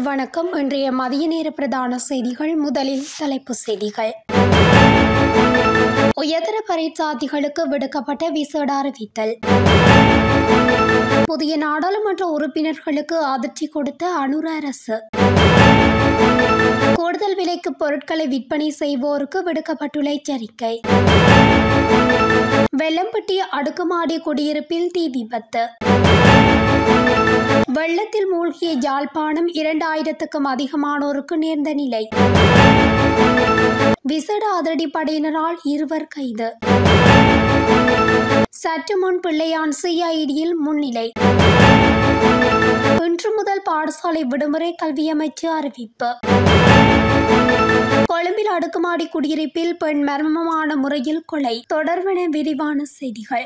வணக்கம். இன்றைய மதிய நேர பிரதான செய்திகள். முதலில் தலைப்புச் செய்திகள். உயர்தர பரீட்சார்த்திகளுக்கு விடுக்கப்பட்ட விசேட அறிவித்தல். புதிய நாடாளுமன்ற உறுப்பினர்களுக்கு அதிர்ச்சி கொடுத்த அனுர அரசு. கூடுதல் விலைக்கு பொருட்களை விற்பனை செய்வோருக்கு விடுக்கப்பட்டுள்ள எச்சரிக்கை. வெள்ளம்பட்டி அடுக்குமாடி குடியிருப்பில் தீ விபத்து. வெள்ளத்தில் மூழ்கிய யாழ்ப்பாணம் 2000க்கும் அதிகமானோருக்கு நேர்ந்த நிலை. விசேட அதிரடிப்படையினரால் 2 கைது. சற்று முன் பிள்ளையான் CIDயில் முன்னிலை. இன்று முதல் பாடசாலை விடுமுறை, கல்வி அமைச்சு அறிவிப்பு. கொழும்பில் அடுக்குமாடி குடியிருப்பில் பெண் மர்மமான முறையில் கொலை. தொடர்பான விரிவான செய்திகள்.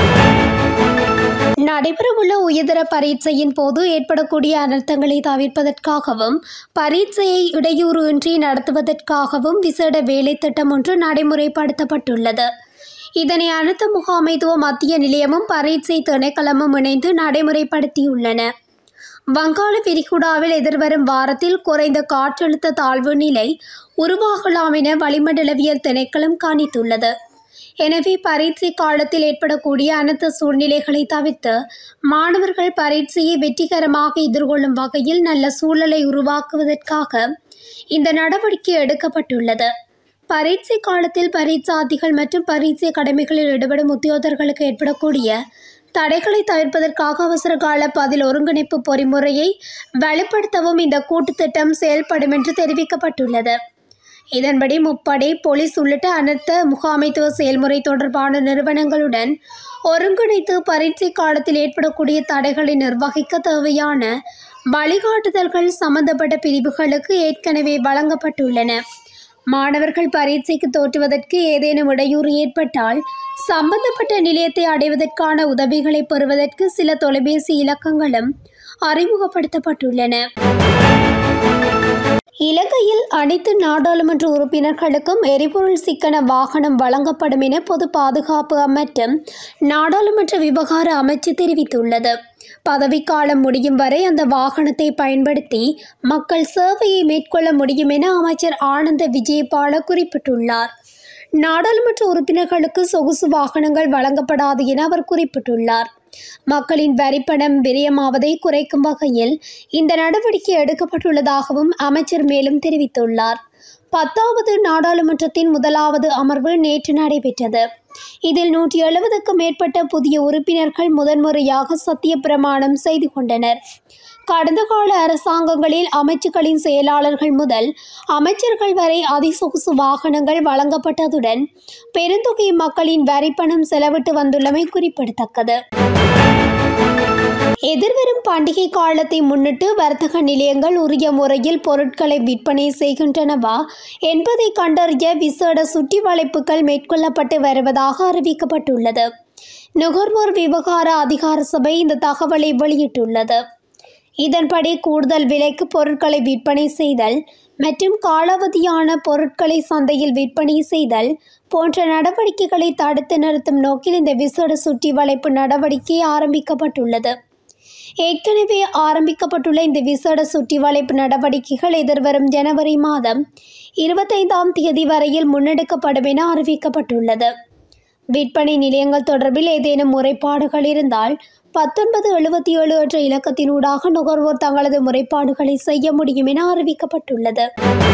நடைபெறவுள்ள உயர்தர பரீட்சையின் போது ஏற்படக்கூடிய அனர்த்தங்களை தவிர்ப்பதற்காகவும் பரீட்சையை இடையூறு இன்றி நடத்துவதற்காகவும் விசேட வேலை திட்டம் ஒன்று நடைமுறைப்படுத்தப்பட்டுள்ளது. இதனை அனர்த்த முகாமைத்துவ மத்திய நிலையமும் பரீட்சை திணைக்களமும் இணைந்து நடைமுறைப்படுத்தியுள்ளன. வங்காள விரிகுடாவில் எதிர்வரும் வாரத்தில் குறைந்த காற்றழுத்த தாழ்வு நிலை உருவாகலாம் என வளிமண்டலவியல் திணைக்களம் கணித்துள்ளது. எனவே பரீட்சை காலத்தில் ஏற்படக்கூடிய அனைத்து சூழ்நிலைகளை தவிர்த்து மாணவர்கள் பரீட்சையை வெற்றிகரமாக எதிர்கொள்ளும் வகையில் நல்ல சூழலை உருவாக்குவதற்காக இந்த நடவடிக்கை எடுக்கப்பட்டுள்ளது. பரீட்சை காலத்தில் பரீட்சார்த்திகள் மற்றும் பரீட்சை கடமைகளில் ஈடுபடும் உத்தியோகர்களுக்கு ஏற்படக்கூடிய தடைகளை தவிர்ப்பதற்காக அவசரகால பதில் ஒருங்கிணைப்பு பொறிமுறையை வலுப்படுத்தவும் இந்த கூட்டுத்திட்டம் செயல்படும் என்று தெரிவிக்கப்பட்டுள்ளது. இதன்படி முப்படை, போலீஸ் உள்ளிட்ட அனைத்து முகாமைத்துவ செயல்முறை தொடர்பான நிறுவனங்களுடன் ஒருங்கிணைத்து பரீட்சை காலத்தில் ஏற்படக்கூடிய தடைகளை நிர்வகிக்க தேவையான வழிகாட்டுதல்கள் சம்பந்தப்பட்ட பிரிவுகளுக்கு ஏற்கனவே வழங்கப்பட்டுள்ளன. மாணவர்கள் பரீட்சைக்கு தோற்றுவதற்கு ஏதேனும் இடையூறு ஏற்பட்டால் சம்பந்தப்பட்ட நிலையத்தை அடைவதற்கான உதவிகளை பெறுவதற்கு சில தொலைபேசி இலக்கங்களும் அறிமுகப்படுத்தப்பட்டுள்ளன. இலங்கையில் அனைத்து நாடாளுமன்ற உறுப்பினர்களுக்கும் எரிபொருள் சிக்கன வாகனம் வழங்கப்படும் என பொது பாதுகாப்பு மற்றும் நாடாளுமன்ற விவகார அமைச்சு தெரிவித்துள்ளது. பதவிக்காலம் முடியும் வரை அந்த வாகனத்தை பயன்படுத்தி மக்கள் சேவையை மேற்கொள்ள முடியும் என அமைச்சர் ஆனந்த விஜயபால குறிப்பிட்டுள்ளார். நாடாளுமன்ற உறுப்பினர்களுக்கு சொகுசு வாகனங்கள் வழங்கப்படாது என அவர் குறிப்பிட்டுள்ளார். மக்களின் வரிப்பணம் விரயமாவதை குறைக்கும் வகையில் இந்த நடவடிக்கை எடுக்கப்பட்டுள்ளதாகவும் அமைச்சர் மேலும் தெரிவித்துள்ளார். 10வது நாடாளுமன்றத்தின் முதலாவது அமர்வு நேற்று நடைபெற்றது. இதில் 170க்கும் மேற்பட்ட புதிய உறுப்பினர்கள் முதன்முறையாக சத்திய பிரமாணம் செய்து கொண்டனர். கடந்த கால அரசாங்கங்களில் அமைச்சுக்களின் செயலாளர்கள் முதல் அமைச்சர்கள் வரை அதிசொகுசு வாகனங்கள் வழங்கப்பட்டதுடன் பெருந்தொகை மக்களின் வரிப்பணம் செலவிட்டு வந்துள்ளமை குறிப்பிடத்தக்கது. எதிர்வரும் பண்டிகை காலத்தை முன்னிட்டு வர்த்தக நிலையங்கள் உரிய முறையில் பொருட்களை விற்பனை செய்கின்றனவா என்பதை கண்டறிய விசேட சுற்றி வளைப்புகள் மேற்கொள்ளப்பட்டு வருவதாக அறிவிக்கப்பட்டுள்ளது. நுகர்வோர் விவகார அதிகார சபை இந்த தகவலை வெளியிட்டுள்ளது. இதன்படி கூடுதல் விலைக்கு பொருட்களை விற்பனை செய்தல் மற்றும் காலாவதியான பொருட்களை சந்தையில் விற்பனை செய்தல் போன்ற நடவடிக்கைகளை தடுத்து நிறுத்தும் நோக்கில் இந்த விசேட சுற்றி வளைப்பு நடவடிக்கை ஆரம்பிக்கப்பட்டுள்ளது. ஏற்கனவே ஆரம்பிக்கப்பட்டுள்ள இந்த விசேட சுற்றி வளைப்பு நடவடிக்கைகள் எதிர்வரும் ஜனவரி மாதம் 25ஆம் தேதி வரையில் முன்னெடுக்கப்படும் என அறிவிக்கப்பட்டுள்ளது. விற்பனை நிலையங்கள் தொடர்பில் ஏதேனும் முறைப்பாடுகள் இருந்தால் 1977 என்ற இலக்கத்தினூடாக நுகர்வோர் தங்களது முறைப்பாடுகளை செய்ய முடியும் என அறிவிக்கப்பட்டுள்ளது.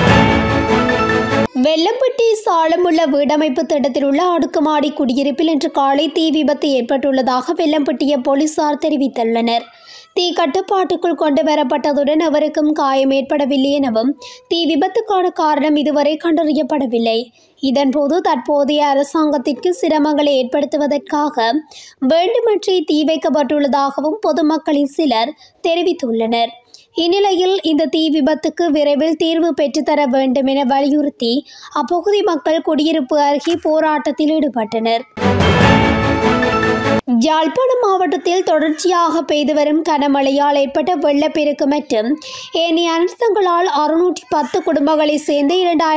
வெள்ளம்பட்டி சாலமுள்ள வீடமைப்பு திட்டத்தில் உள்ள அடுக்குமாடி குடியிருப்பில் இன்று காலை தீ விபத்து ஏற்பட்டுள்ளதாக வெள்ளம்பட்டிய போலீசார் தெரிவித்துள்ளனர். தீ கட்டுப்பாட்டுக்குள் கொண்டு வரப்பட்டதுடன் எவருக்கும் காயம் ஏற்படவில்லை எனவும் தீ விபத்துக்கான காரணம் இதுவரை கண்டறியப்படவில்லை. இதன்போது தற்போதைய அரசாங்கத்திற்கு சிரமங்களை ஏற்படுத்துவதற்காக வேண்டுமென்றே தீ வைக்கப்பட்டுள்ளதாகவும் பொதுமக்களில் சிலர் தெரிவித்துள்ளனர். இந்நிலையில் இந்த தீ விபத்துக்கு விரைவில் தீர்வு பெற்றுத்தர வேண்டும் என வலியுறுத்தி அப்பகுதி மக்கள் குடியிருப்பு அருகே போராட்டத்தில் ஈடுபட்டனர். யாழ்ப்பாணம் மாவட்டத்தில் தொடர்ச்சியாக பெய்து வரும் கனமழையால் ஏற்பட்ட வெள்ளப்பெருக்கு மற்றும் ஏனைய அனர்த்தங்களால் 610 குடும்பங்களை சேர்ந்த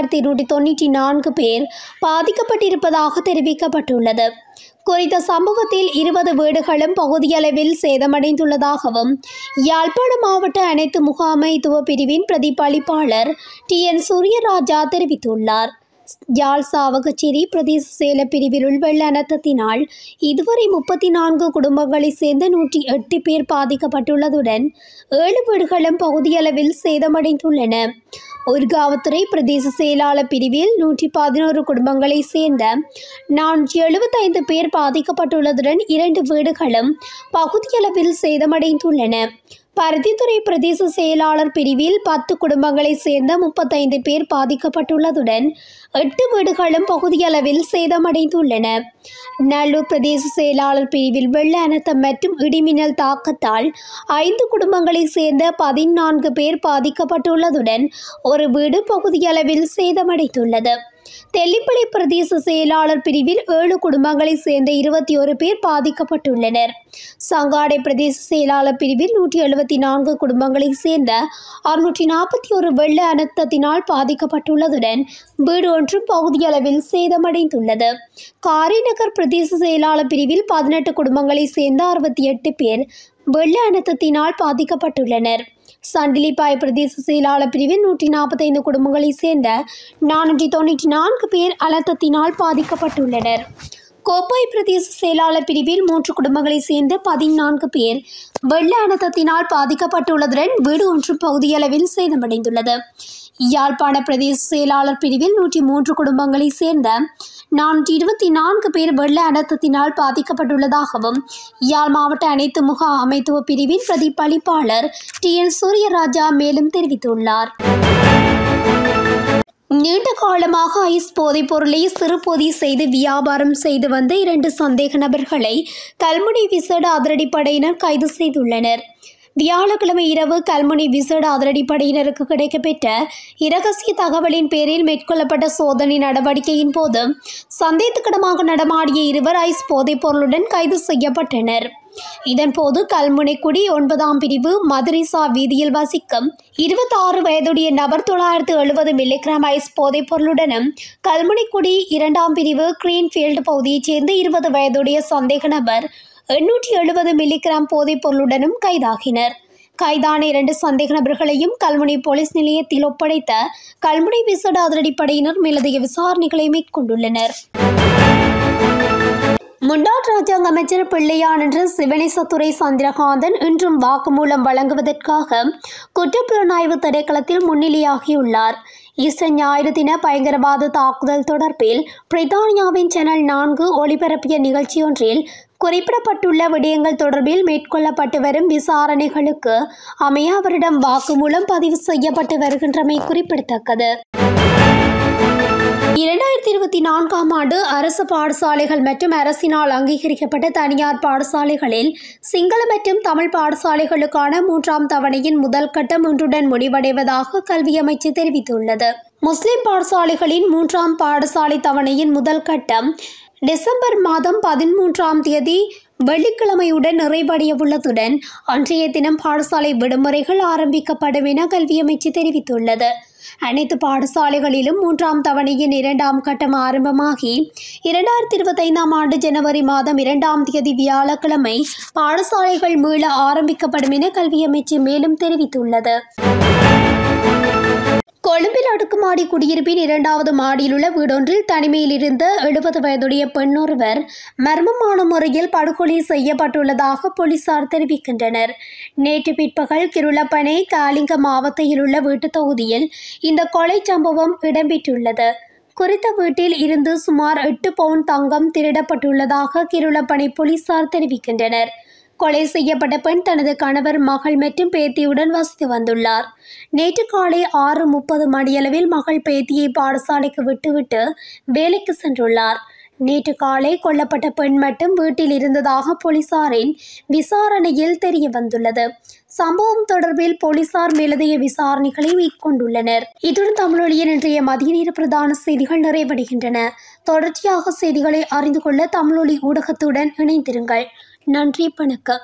2294 பேர் பாதிக்கப்பட்டிருப்பதாக தெரிவிக்கப்பட்டுள்ளது. குறித்த சம்பவத்தில் 20 வீடுகளும் பகுதியளவில் சேதமடைந்துள்ளதாகவும் யாழ்ப்பாணம் மாவட்ட அனைத்து முகாமைத்துவ பிரிவின் பிரதிபலிப்பாளர் TN சூரியராஜா தெரிவித்துள்ளார். யாழ் சாவகச்சேரி பிரதேச சேல பிரிவில் உள்ள வெள்ள அனர்த்தத்தினால் இதுவரை 34 குடும்பங்களை சேர்ந்த 108 பேர் பாதிக்கப்பட்டுள்ளதுடன் 7 வீடுகளும் பகுதியளவில் சேதமடைந்துள்ளன. ஊர்காவத்துறை பிரதேச செயலாளர் பிரிவில் 111 குடும்பங்களை சேர்ந்த 475 பேர் பாதிக்கப்பட்டுள்ளதுடன் 2 வீடுகளும் பகுதியளவில் சேதமடைந்துள்ளன. பருத்தித்துறை பிரதேச செயலாளர் பிரிவில் 10 குடும்பங்களை சேர்ந்த 35 பேர் பாதிக்கப்பட்டுள்ளதுடன் 8 வீடுகளும் பகுதியளவில் சேதமடைந்துள்ளன. நல்லூர் பிரதேச செயலாளர் பிரிவில் வெள்ள அனர்த்தம் மற்றும் இடிமின்னல் தாக்கத்தால் 5 குடும்பங்களை சேர்ந்த 14 பேர் பாதிக்கப்பட்டுள்ளதுடன் ஒரு வீடு பகுதியளவில் சேதமடைந்துள்ளது. தெல்லிப்பளை பிரதேச செயலாளர் பிரிவில் 7 குடும்பங்களை சேர்ந்த 21 பேர் பாதிக்கப்பட்டுள்ளனர். சங்காடை பிரதேச செயலாளர் பிரிவில் 174 குடும்பங்களை சேர்ந்த 641 வெள்ள அனர்த்தத்தினால் பாதிக்கப்பட்டுள்ளதுடன் வீடு ஒன்று பகுதியளவில் சேதமடைந்துள்ளது. காரிநகர் பிரதேச செயலாளர் பிரிவில் 18 குடும்பங்களை சேர்ந்த 68 பேர் வெள்ள அனர்த்தத்தினால் பாதிக்கப்பட்டுள்ளனர். சண்டிலிப்பாய் பிரதேச செயலாளர் பிரிவில் 145 குடும்பங்களை சேர்ந்த 494 பேர் அனர்த்தத்தினால் பாதிக்கப்பட்டுள்ளனர். கோப்பாய் பிரதேச செயலாளர் பிரிவில் 3 குடும்பங்களை சேர்ந்த 14 பேர் வெள்ள அனர்த்தத்தினால் பாதிக்கப்பட்டுள்ளதுடன் வீடு ஒன்று பகுதியளவில் சேதமடைந்துள்ளது. யாழ்ப்பாண பிரதேச செயலாளர் பிரிவில் 103 குடும்பங்களை சேர்ந்த 424 பேர் வெள்ள அனர்த்தத்தினால் பாதிக்கப்பட்டுள்ளதாகவும் யாழ் மாவட்ட அனைத்து முகாமைத்துவ பிரிவின் பிரதிபலிப்பாளர் TN சூரியராஜா மேலும் தெரிவித்துள்ளார். நீண்ட காலமாக ஐஸ் போதைப் பொருளை சிறுபொதி செய்து வியாபாரம் செய்து வந்த 2 சந்தேக நபர்களை கல்முனை விசேட அதிரடிப்படையினர் கைது செய்துள்ளனர். வியாழக்கிழமை இரவு கல்முனை விசேட அதிரடிப்படையினருக்கு கிடைக்கப்பெற்ற இரகசிய தகவலின் பேரில் மேற்கொள்ளப்பட்ட சோதனை நடவடிக்கையின் போது சந்தேகத்திடமாக நடமாடிய 2 ஐஸ் போதைப் பொருளுடன் கைது செய்யப்பட்டனர். இதன்போது கல்முனைக்குடி 9ஆம் பிரிவு மதுரிசா வீதியில் வசிக்கும் 26 வயதுடைய நபர் 970 மில்லிகிராம் ஐஸ் போதைப் பொருளுடனும் கல்முனைக்குடி 2ஆம் பிரிவு கிரீன்ஃபீல்டு பகுதியைச் சேர்ந்த 20 வயதுடைய சந்தேக நபர் 870 மில்லிகிராம் போதைப் பொருளுடனும் கைதாகினர். கைதான 2 சந்தேக நபர்களையும் கல்முனை போலீஸ் நிலையத்தில் ஒப்படைத்த கல்முனை விசேட அதிரடிப்படையினர் மேலதிக விசாரணைகளை மேற்கொண்டுள்ளனர். முன்னாள் ராஜாங்க அமைச்சர் பிள்ளையான் என்ற சிவனேசத்துறை சந்திரகாந்தன் இன்றும் வாக்குமூலம் வழங்குவதற்காக குற்றப்புலனாய்வு திணைக்களத்தில் முன்னிலையாகியுள்ளார். ஈஸ்டர் ஞாயிறு தின பயங்கரவாத தாக்குதல் தொடர்பில் பிரித்தானியாவின் சேனல் 4 ஒளிபரப்பிய நிகழ்ச்சியொன்றில் குறிப்பிடப்பட்டுள்ள விடயங்கள் தொடர்பில் மேற்கொள்ளப்பட்டு வரும் விசாரணைகளுக்கு அமைய அவரிடம் வாக்குமூலம் பதிவு செய்யப்பட்டு வருகின்றமை குறிப்பிடத்தக்கது. 2024ஆம் ஆண்டு அரசு பாடசாலைகள் மற்றும் அரசினால் அங்கீகரிக்கப்பட்ட தனியார் பாடசாலைகளில் சிங்கள மற்றும் தமிழ் பாடசாலைகளுக்கான 3ஆம் தவணையின் முதல் கட்டம் இன்றுடன் முடிவடைவதாக கல்வி அமைச்சு தெரிவித்துள்ளது. முஸ்லிம் பாடசாலைகளின் 3ஆம் பாடசாலை தவணையின் முதல் கட்டம் டிசம்பர் மாதம் 13ஆம் தேதி வெள்ளிக்கிழமையுடன் நிறைவடையவுள்ளதுடன் அன்றைய தினம் பாடசாலை விடுமுறைகள் ஆரம்பிக்கப்படும் என கல்வி அமைச்சு தெரிவித்துள்ளது. அனைத்து பாடசாலைகளிலும் 3ஆம் தவணையின் 2ஆம் கட்டம் ஆரம்பமாகி 2025ஆம் ஆண்டு ஜனவரி மாதம் 2ஆம் தேதி வியாழக்கிழமை பாடசாலைகள் மீள ஆரம்பிக்கப்படும் என கல்வி அமைச்சு மேலும் தெரிவித்துள்ளது. கொழும்பில் அடுக்குமாடி குடியிருப்பின் 2வது மாடியில் உள்ள வீடொன்றில் தனிமையில் இருந்த 70 வயதுடைய பெண் ஒருவர் மர்மமான முறையில் படுகொலை செய்யப்பட்டுள்ளதாக போலீசார் தெரிவிக்கின்றனர். நேற்று பிற்பகல் கிருளப்பனை காலிங்க மாவட்டத்தில் உள்ள வீட்டு தொகுதியில் இந்த கொலை சம்பவம் இடம்பெற்றுள்ளது. குறித்த வீட்டில் இருந்து சுமார் 8 பவுண்ட் தங்கம் திருடப்பட்டுள்ளதாக கிருளப்பனை போலீசார் தெரிவிக்கின்றனர். கொலை செய்யப்பட்ட பெண் தனது கணவர், மகள் மற்றும் பேத்தியுடன் வசித்து வந்துள்ளார். நேற்று காலை 6:30 மணியளவில் மகள் பேத்தியை பாடசாலைக்கு விட்டுவிட்டு வேலைக்கு சென்றுள்ளார். நேற்று காலை கொல்லப்பட்ட பெண் மட்டும் வீட்டில் இருந்ததாக போலீசாரின் விசாரணையில் தெரிய வந்துள்ளது. சம்பவம் தொடர்பில் போலீசார் மேலதிக விசாரணைகளை மேற்கொண்டுள்ளனர். இத்துடன் தமிழொலியின் இன்றைய மதிய நேர பிரதான செய்திகள் நிறைவடைகின்றன. தொடர்ச்சியாக செய்திகளை அறிந்து கொள்ள தமிழொலி ஊடகத்துடன் இணைந்திருங்கள். நன்றி, வணக்கம்.